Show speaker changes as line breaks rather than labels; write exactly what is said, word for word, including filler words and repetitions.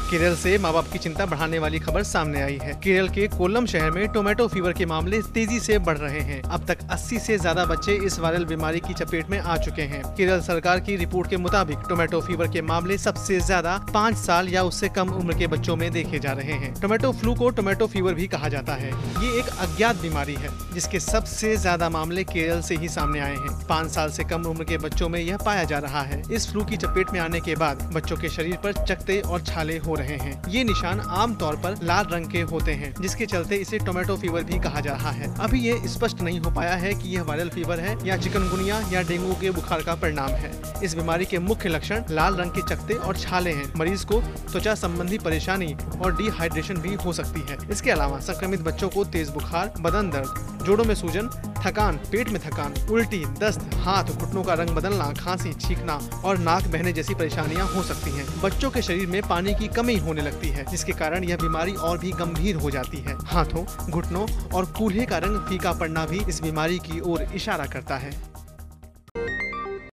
केरल से माँ बाप की चिंता बढ़ाने वाली खबर सामने आई है। केरल के कोल्लम शहर में टोमेटो फीवर के मामले तेजी से बढ़ रहे हैं। अब तक अस्सी से ज्यादा बच्चे इस वायरल बीमारी की चपेट में आ चुके हैं। केरल सरकार की रिपोर्ट के मुताबिक टोमेटो फीवर के मामले सबसे ज्यादा पाँच साल या उससे कम उम्र के बच्चों में देखे जा रहे हैं। टोमेटो फ्लू को टोमेटो फीवर भी कहा जाता है। ये एक अज्ञात बीमारी है जिसके सबसे ज्यादा मामले केरल से ही सामने आए हैं। पाँच साल से कम उम्र के बच्चों में यह पाया जा रहा है। इस फ्लू की चपेट में आने के बाद बच्चों के शरीर पर चकत्ते और छाले हो रहे हैं। ये निशान आम तौर पर लाल रंग के होते हैं, जिसके चलते इसे टोमेटो फीवर भी कहा जा रहा है। अभी ये स्पष्ट नहीं हो पाया है कि यह वायरल फीवर है या चिकनगुनिया या डेंगू के बुखार का परिणाम है। इस बीमारी के मुख्य लक्षण लाल रंग के चकत्ते और छाले हैं। मरीज को त्वचा संबंधी परेशानी और डिहाइड्रेशन भी हो सकती है। इसके अलावा संक्रमित बच्चों को तेज बुखार, बदन दर्द, जोड़ों में सूजन, थकान, पेट में थकान, उल्टी, दस्त, हाथ घुटनों का रंग बदलना, खांसी, छींकना और नाक बहने जैसी परेशानियां हो सकती हैं। बच्चों के शरीर में पानी की कमी होने लगती है, जिसके कारण यह बीमारी और भी गंभीर हो जाती है। हाथों, घुटनों और कूल्हे का रंग फीका पड़ना भी इस बीमारी की ओर इशारा करता है।